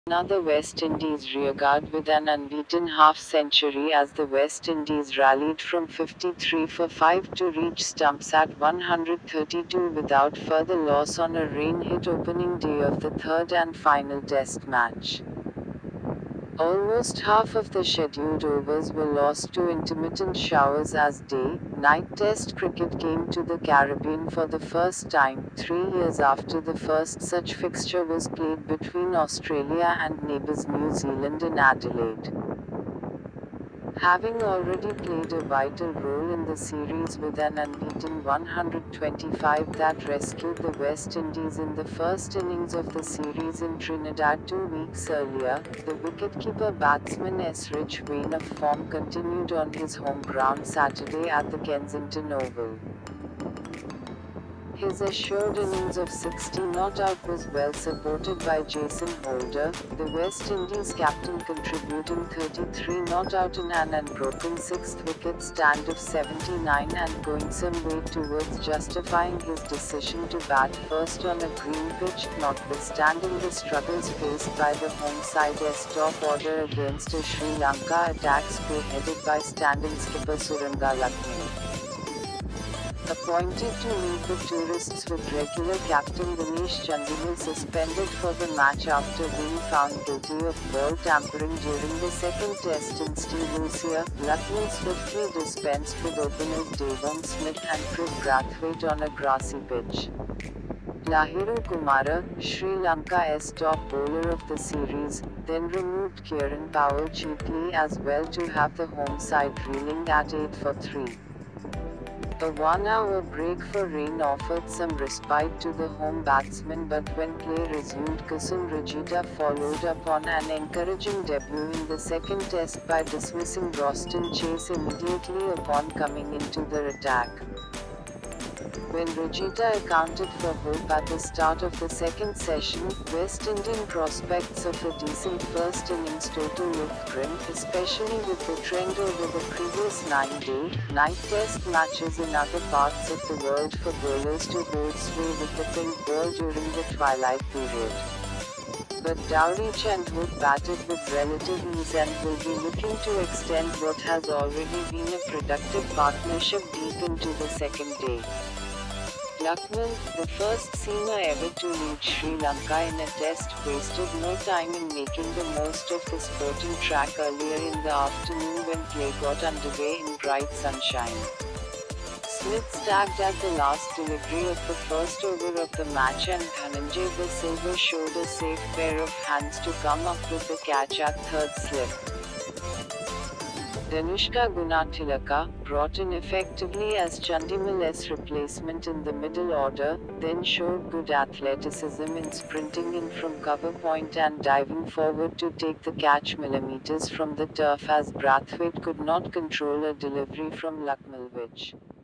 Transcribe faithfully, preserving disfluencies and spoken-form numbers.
Another West Indies rearguard with an unbeaten half-century as the West Indies rallied from fifty-three for five to reach stumps at one hundred thirty-two without further loss on a rain-hit opening day of the third and final Test match. Almost half of the scheduled overs were lost to intermittent showers as day-night Test cricket came to the Caribbean for the first time, three years after the first such fixture was played between Australia and neighbours New Zealand in Adelaide. Having already played a vital role in the series with an unbeaten one hundred twenty-five that rescued the West Indies in the first innings of the series in Trinidad two weeks earlier, the wicketkeeper batsman S. Rich vein of form continued on his home ground Saturday at the Kensington Oval. His assured innings of sixty not out was well supported by Jason Holder, the West Indies captain contributing thirty-three not out in an unbroken sixth wicket stand of seventy-nine and going some way towards justifying his decision to bat first on a green pitch, notwithstanding the struggles faced by the home side's top order against a Sri Lanka attack spearheaded by standing skipper Suranga Lakshman. Appointed to meet the tourists with regular captain Dinesh Chandimal suspended for the match after being found guilty of ball tampering during the second test in Steve Lucia, Lakshman swiftly dispensed with openers Devon Smith and Kriv Brathwaite on a grassy pitch. Lahiru Kumara, Sri Lanka's top bowler of the series, then removed Kieran Powell cheaply as well to have the home side reeling at eight for three. A one-hour break for rain offered some respite to the home batsmen, but when play resumed, Kusum Rajita followed up on an encouraging debut in the second test by dismissing Roston Chase immediately upon coming into the attack. When Rajita accounted for hope at the start of the second session, West Indian prospects of a decent first innings total looked grim, especially with the trend over the previous nine-day, night Test matches in other parts of the world for bowlers to hold sway with the pink ball during the twilight period. But Dowry Chandhook batted with relative ease and will be looking to extend what has already been a productive partnership deep into the second day. Lakshman, the first seamer ever to lead Sri Lanka in a test, wasted no time in making the most of the sporting track earlier in the afternoon when play got underway in bright sunshine. Smith stagged at the last delivery of the first over of the match and Dhananjay De Silva showed a safe pair of hands to come up with the catch at third slip. Danushka Gunatilaka, brought in effectively as Chandimal's replacement in the middle order, then showed good athleticism in sprinting in from cover point and diving forward to take the catch millimeters from the turf as Brathwaite could not control a delivery from Lakmalvich.